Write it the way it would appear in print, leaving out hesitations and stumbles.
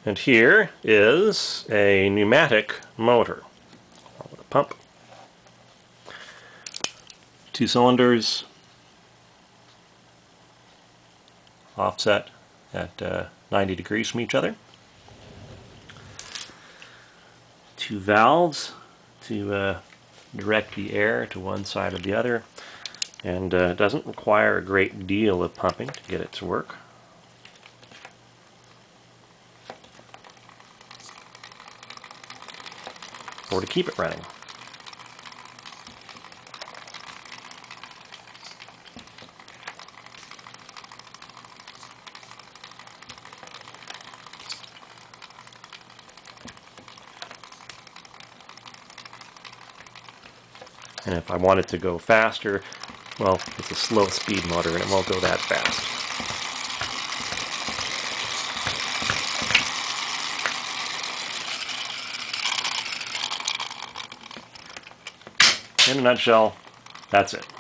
And here is a pneumatic motor with a pump. 2 cylinders, offset at 90 degrees from each other. 2 valves to direct the air to one side or the other, and it doesn't require a great deal of pumping to get it to work. Or to keep it running. And if I want it to go faster, well, it's a slow speed motor and it won't go that fast. In a nutshell, that's it.